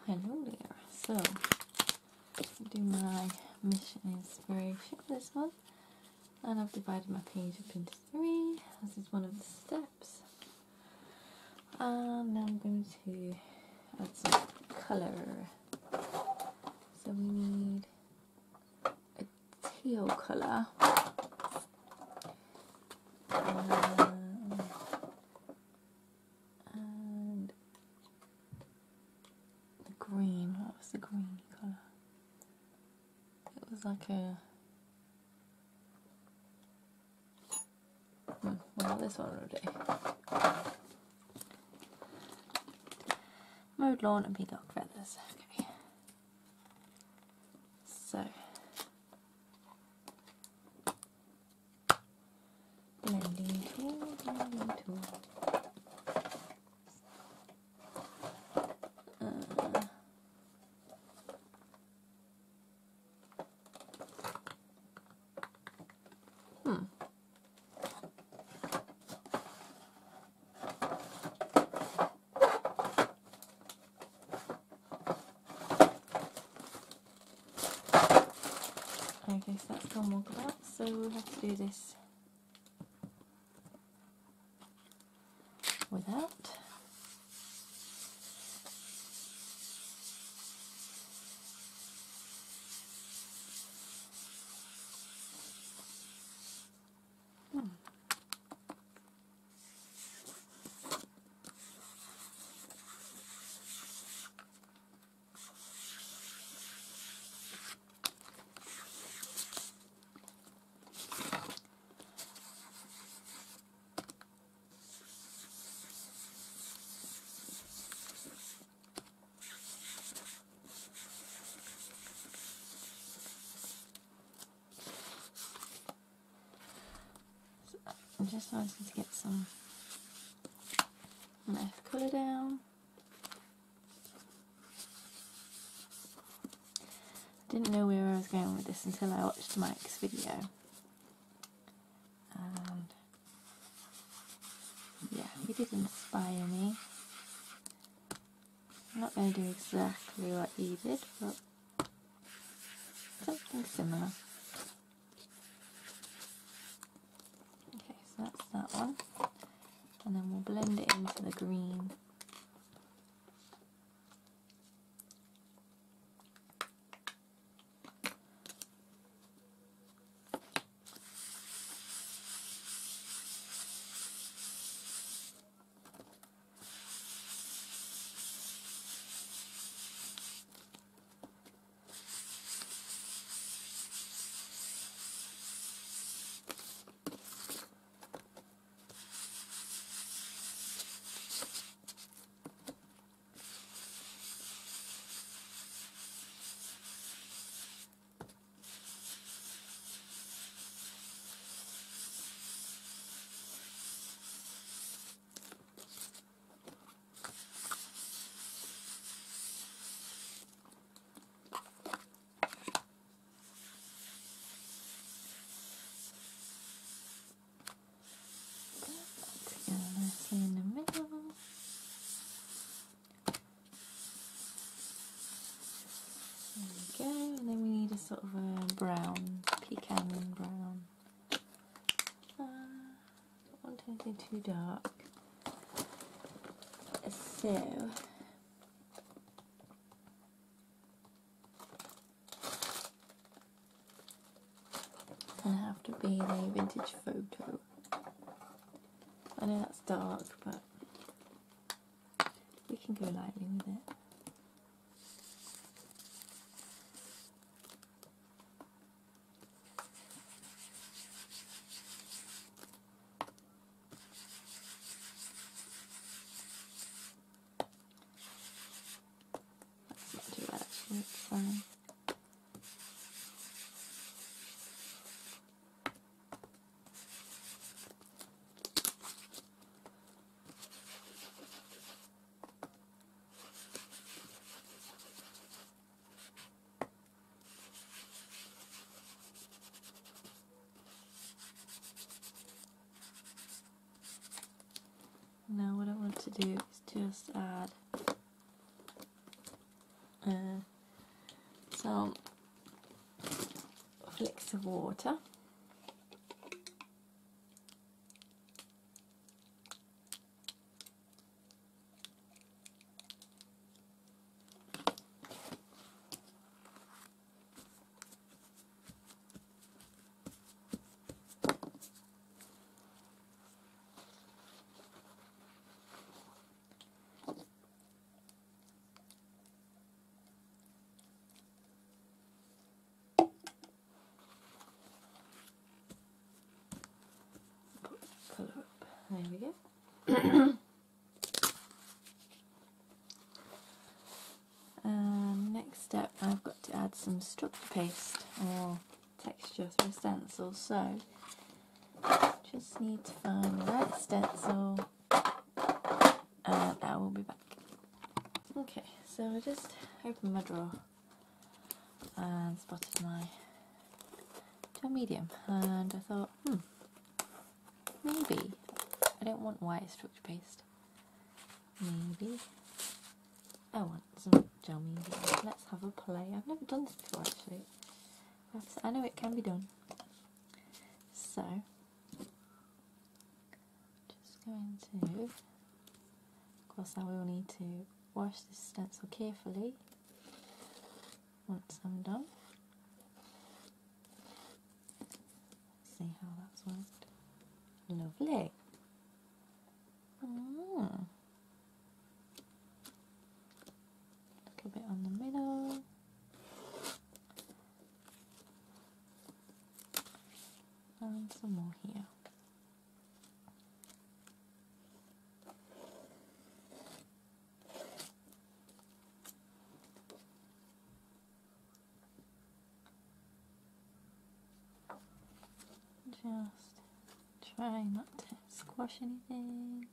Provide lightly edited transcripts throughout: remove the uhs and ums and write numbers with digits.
Hello there. So, do my mission inspiration this month, and I've divided my page up into 3. This is one of the steps, and now I'm going to add some colour. So we need a teal colour. And the green. What was the green colour? It was like a... well, this one will do. Mowed lawn and peacock feathers. Okay. So... blending tool, blending tool. Okay, so that's gone more about, so we'll have to do this without. I'm just wanting to get some nice colour down. I didn't know where I was going with this until I watched Mike's video. And yeah, he did inspire me. I'm not going to do exactly what he did, but something similar. Okay, so that's that one. And then we'll blend it into the green. In the middle. There we go, and then we need a sort of a brown, pecan brown. Don't want anything too dark. So it's gonna have to be the vintage photo. I know that's dark, but we can go lightly with it. That's not too bad actually, it's fine. Now what I want to do is just add of water. Colour up. There we go. Next step, I've got to add some structure paste or texture through a stencil. So just need to find the right stencil, and I will be back. Okay, so I just opened my drawer and spotted my gel medium, and I thought, maybe I don't want white structure paste. Maybe I want some gel medium. Let's have a play. I've never done this before actually. I know it can be done. So, just going to, of course I will need to wash this stencil carefully once I'm done. Let's see how that's worked. Lovely. A bit on the middle. And some more here. Just try not to squash anything.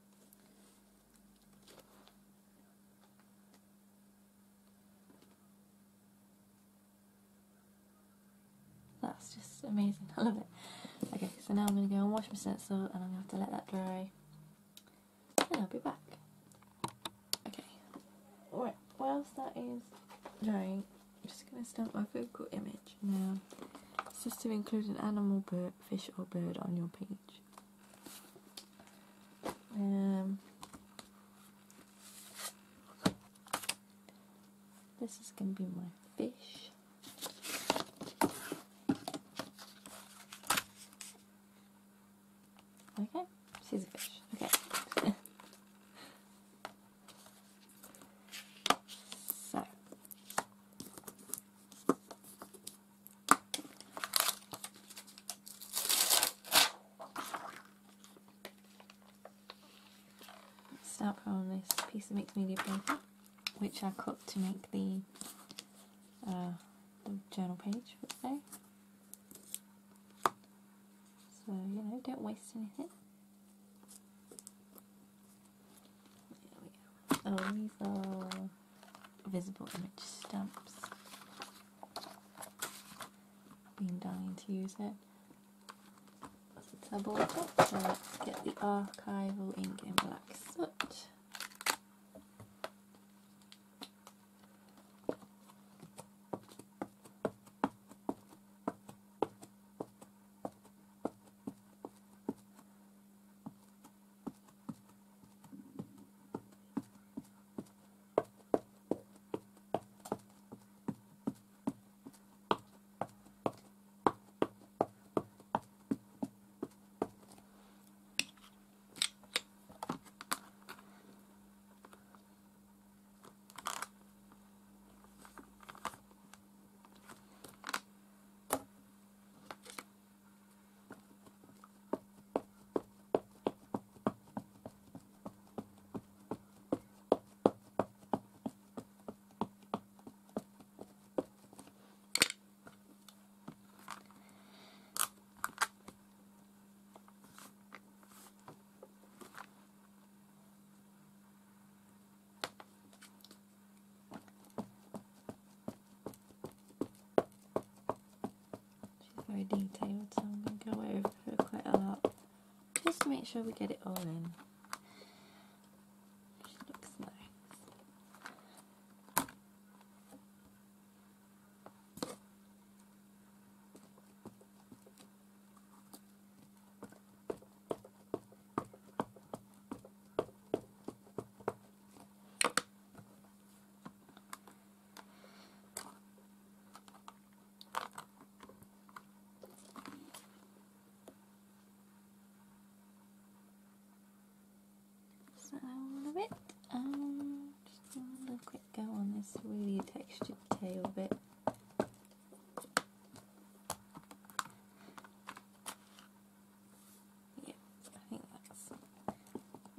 That's just amazing. I love it. Okay, so now I'm going to go and wash my stencil, and I'm going to have to let that dry, and I'll be back. Okay, alright, whilst that is drying, I'm just going to stamp my focal image. Now, this is to include an animal, bird, fish or bird on your page. This is going to be my fish. Okay, she's a fish. Okay. So, stamp on this piece of mixed media paper, which I cut to make the journal page for today. So, you know, don't waste anything. There we go. Oh, these are visible image stamps. Been dying to use it. That's a tab water. So let's get the archival ink in black soot. Very detailed, so I'm going to go over her quite a lot just to make sure we get it all in. She looks nice.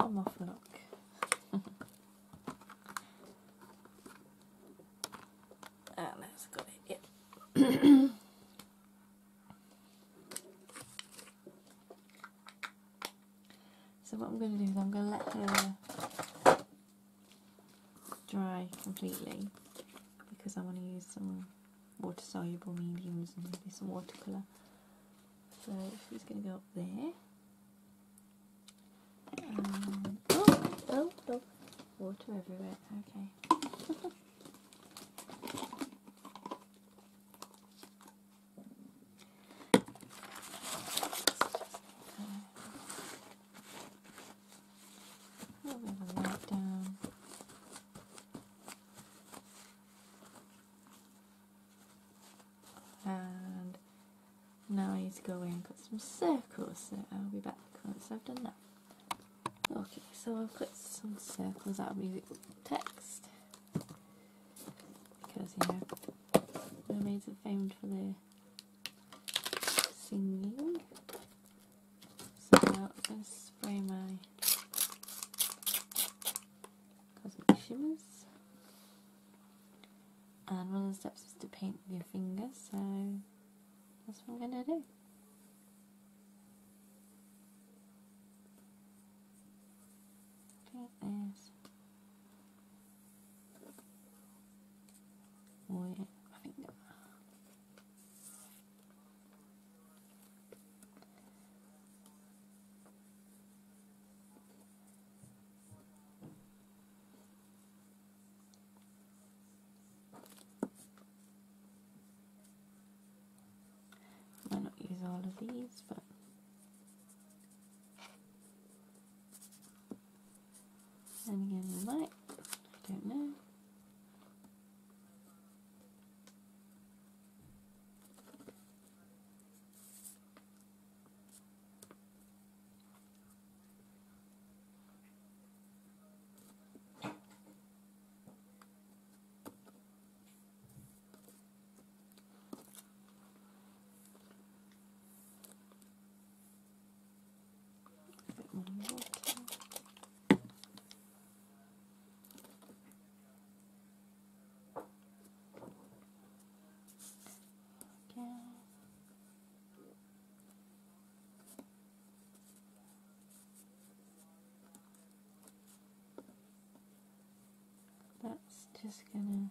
I'm off the lock. Ah, that's got it, yep. So what I'm going to do is I'm going to let her dry completely, because I want to use some water soluble mediums and maybe some watercolour. So she's going to go up there. Oh, water everywhere, okay. A little bit of a light down. And now I need to go away and cut some circles, so I'll be back once I've done that. Okay, so I've cut some circles out of music text, because, you know, mermaids are famed for their singing. So now I'm going to spray my cosmic shimmers, and one of the steps is to paint with your finger, so that's what I'm going to do. Paint this. With my finger. Might not use all of these, but then again we might, I don't know. A bit more water. Okay. That's just gonna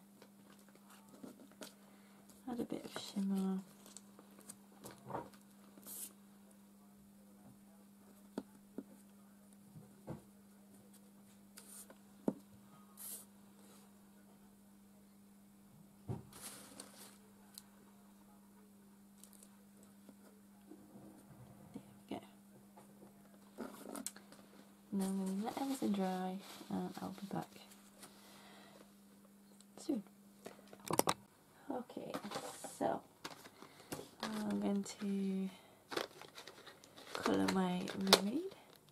add a bit of shimmer. There we go. Now I'm going to let everything dry, and I'll be back soon. Okay, so I'm going to colour my mermaid.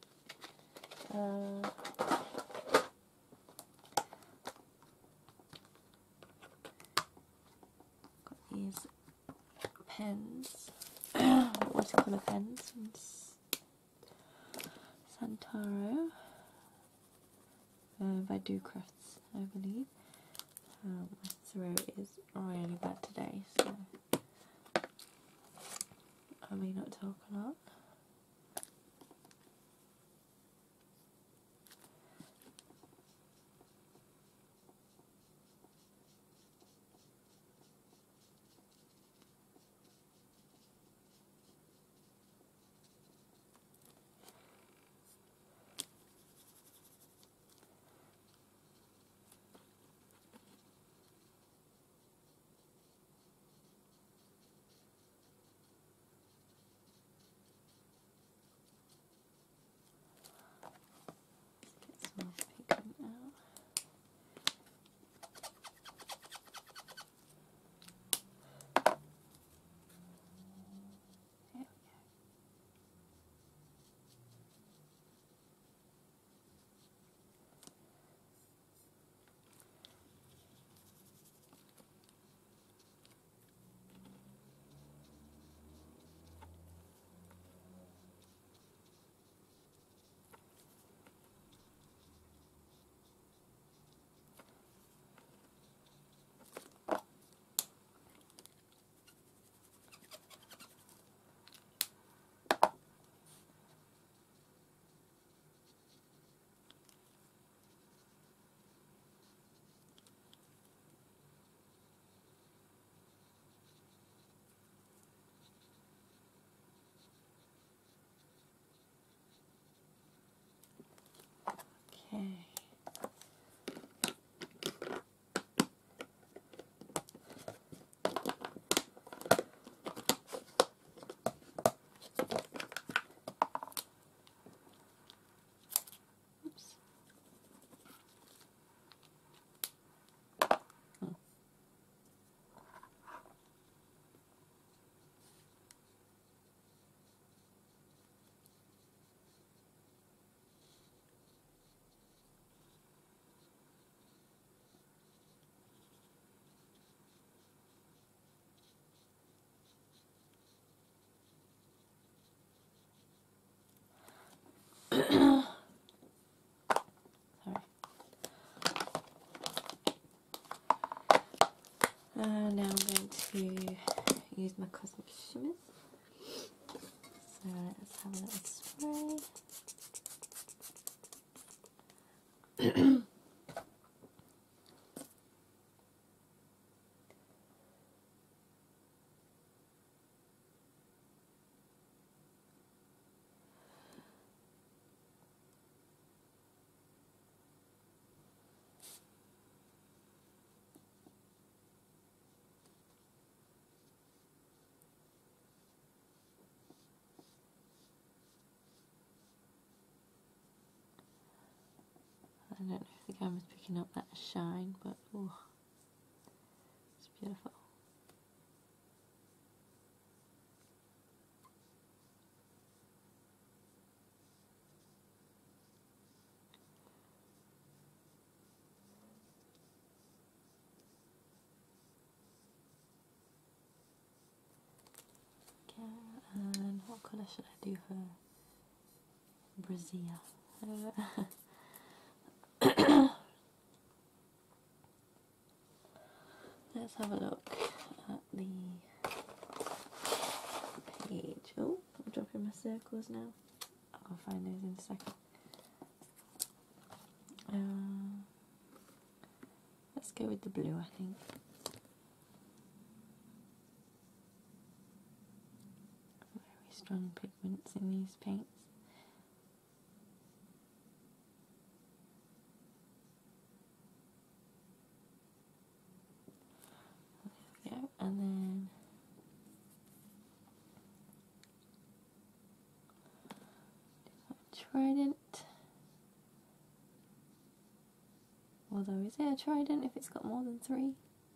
Got these pens, watercolour pens from Santaro, by Do Crafts, I believe. My throat is really bad today, so I may not talk a lot. my Cosmic Shimmers. So let's have a little spray. I don't know if the camera's picking up that shine, but oh, it's beautiful. Okay, and what colour should I do for Brazil? Let's have a look at the page. Oh, I'm dropping my circles now. I'll find those in a second. Let's go with the blue, I think. Very strong pigments in these paints. There we go, and then trident. Although, is it a trident if it's got more than 3?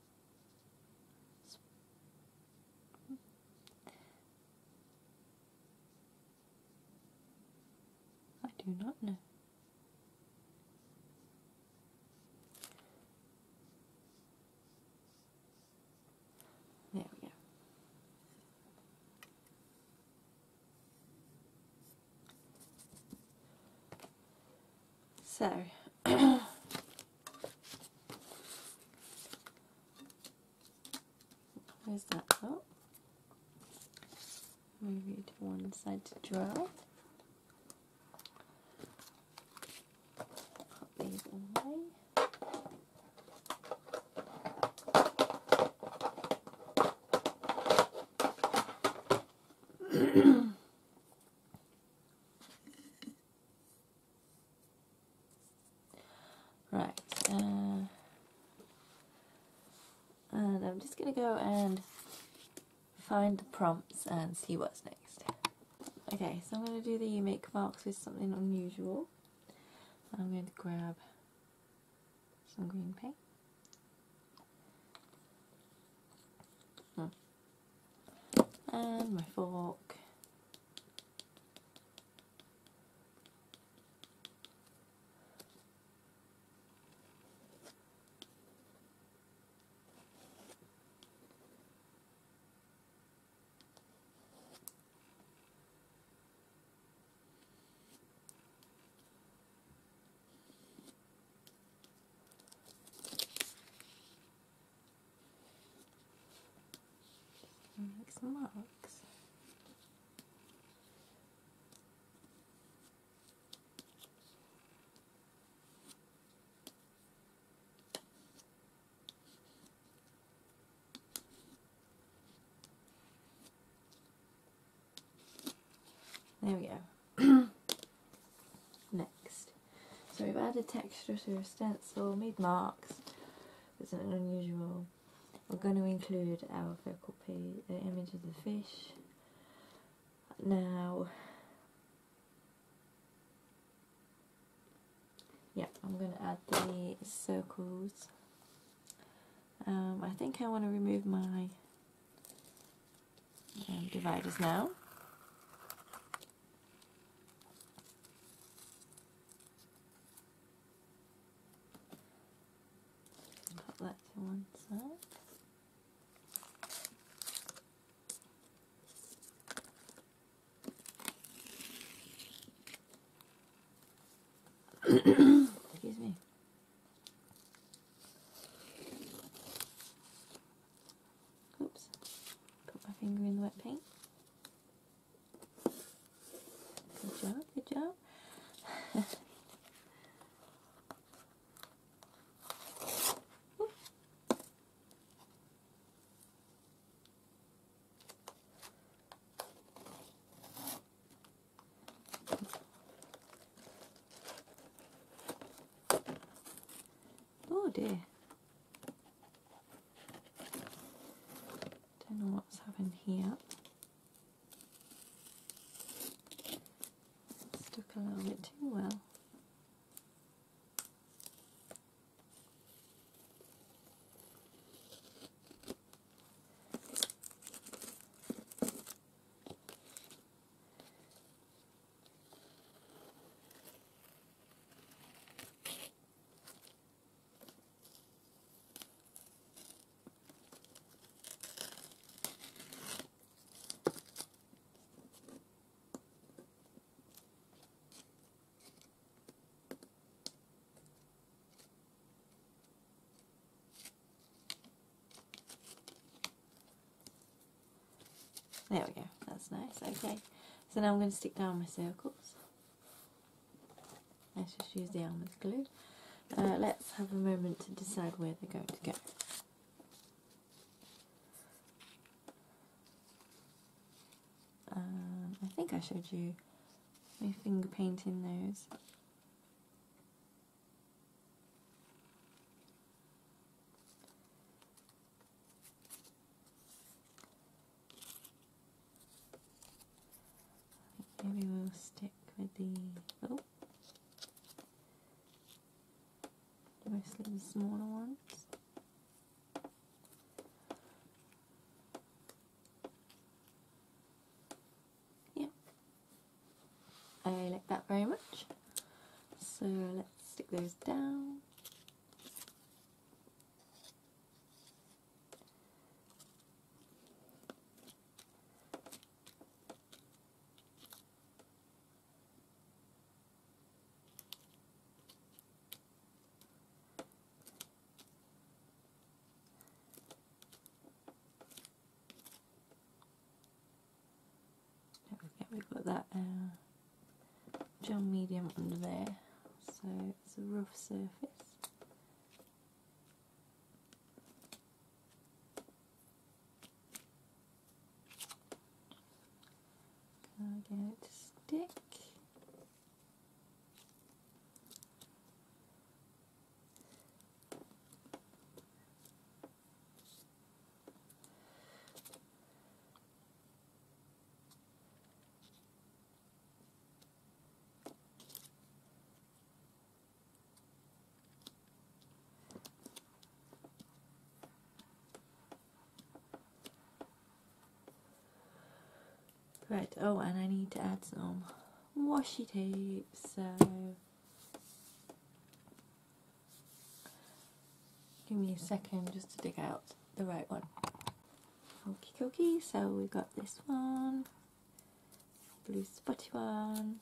I do not know. There we go. So, where's that? Oh, move you to one side to dry. Put these away. Right, and I'm just going to go and find the prompts and see what's next. Okay, so I'm going to do the make marks with something unusual. I'm going to grab some green paint. And my fork. Make some marks. There we go. Next. So we've added texture to our stencil, made marks. It's an unusual. We're going to include our focal page, the image of the fish. Now, yeah, I'm going to add the circles. I think I want to remove my dividers now. Put that to one side. Excuse me. Oops. Put my finger dear. Don't know what's happened here. Stuck a little bit too well. There we go, that's nice. Okay, so now I'm going to stick down my circles. Let's just use the almond glue. Let's have a moment to decide where they're going to go. I think I showed you my finger painting those. Maybe we'll stick with the mostly the smaller ones. Yeah, I like that very much. So let's stick those down. We've got that gel medium under there, so it's a rough surface. Can I get it to stick? Right, oh, and I need to add some washi tape, so give me a second just to dig out the right one. Okie dokie, so we've got this one, blue spotty one,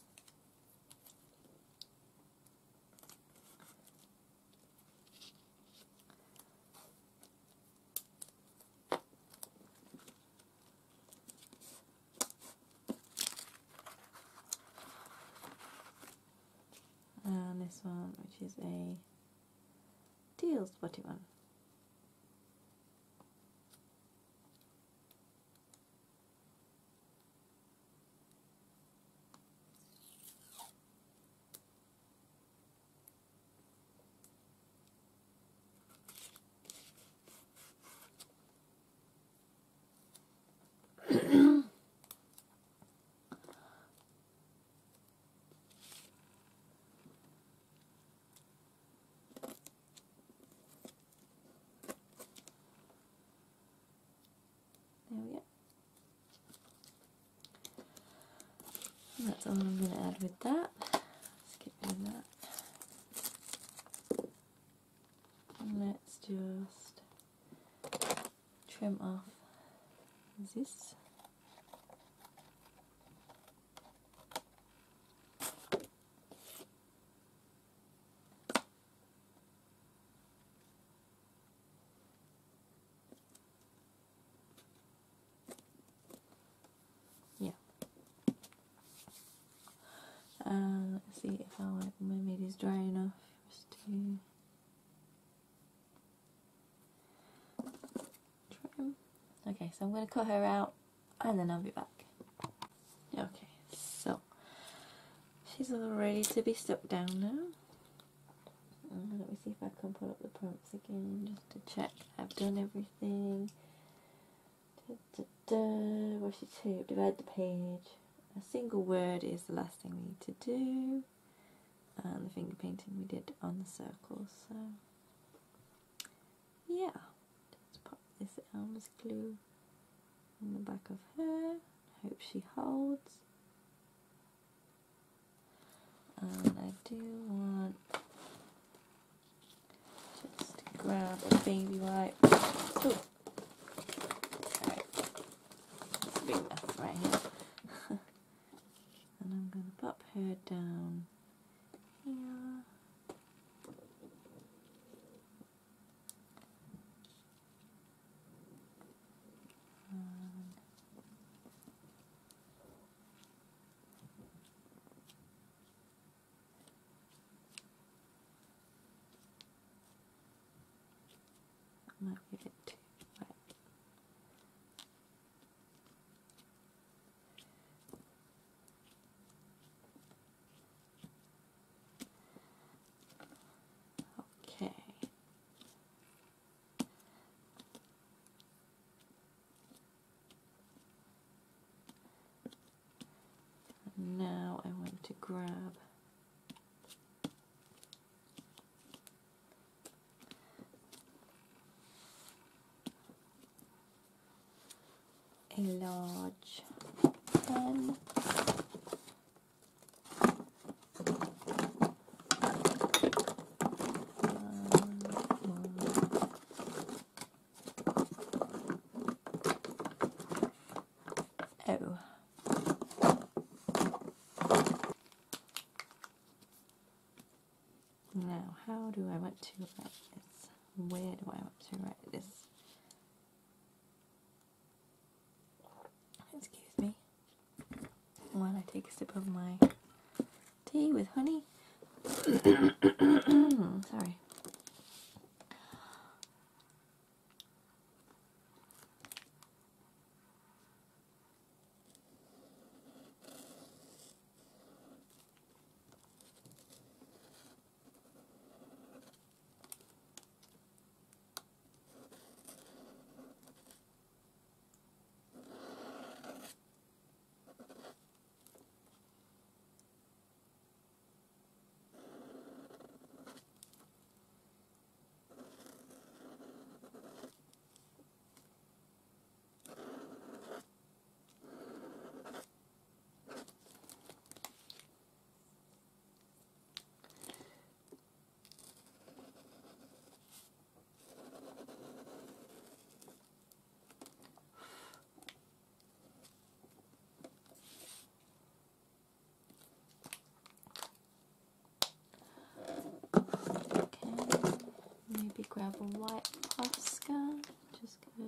and this one, which is a teal spotty one. There we go. And that's all I'm going to add with that. Let's get rid of that. And let's just trim off this. Let's see if our mermaid is dry enough just to trim. Okay, so I'm going to cut her out and then I'll be back. Okay, so she's all ready to be stuck down now. Let me see if I can pull up the prompts again just to check I've done everything. Washi tape, divide the page. A single word is the last thing we need to do. And the finger painting we did on the circle. So yeah, just pop this Elmer's glue on the back of her. Hope she holds. And I do want just to grab a baby wipe. Ooh. Alright, it's a big mess right here. And I'm going to pop her down here. Might be a bit too wet. Okay. And now I want to grab a large pen. Oh. Now, how do I want to write this? Where do I want to write this? Excuse me while I take a sip of my tea with honey. Sorry. Maybe grab a white Posca. Just go.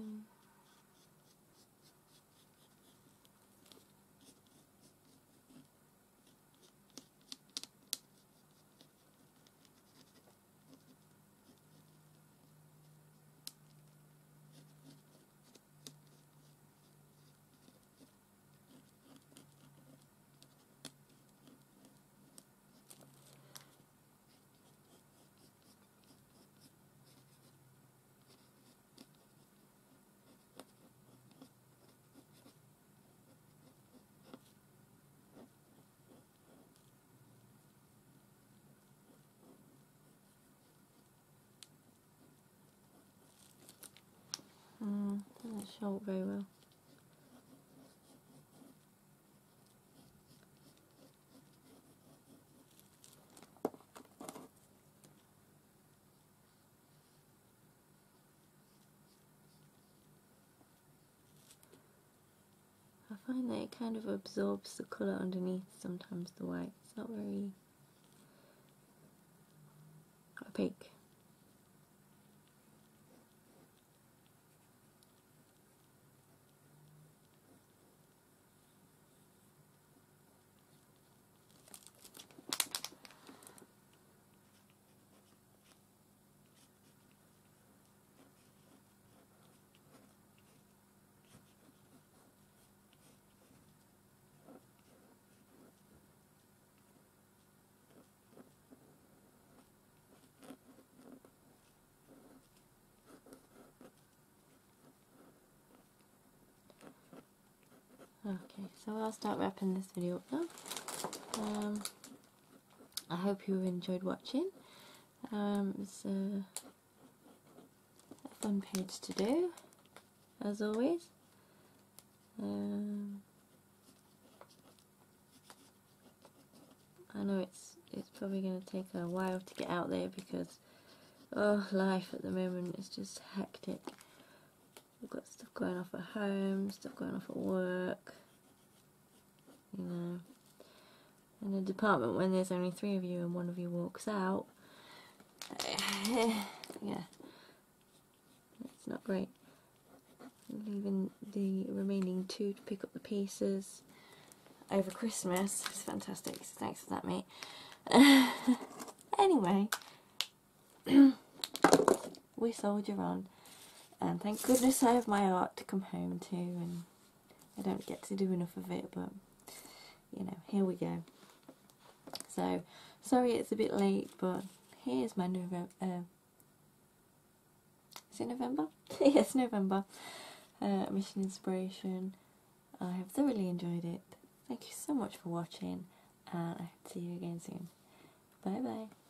Doesn't show very well. I find that it kind of absorbs the colour underneath sometimes, the white. It's not very opaque. so I'll start wrapping this video up now. I hope you enjoyed watching. It's a fun page to do, as always. I know it's probably going to take a while to get out there because life at the moment is just hectic. We've got stuff going off at home, stuff going off at work, you know. In a department when there's only 3 of you and 1 of you walks out, yeah, it's not great. Leaving the remaining 2 to pick up the pieces over Christmas. It's fantastic, so thanks for that, mate. Anyway, we soldier on, and thank goodness I have my art to come home to, and I don't get to do enough of it, but you know, here we go. So, sorry it's a bit late, but here's my November, is it November? Yes, November mission inspiration. I have thoroughly enjoyed it. Thank you so much for watching, and I hope to see you again soon. Bye bye.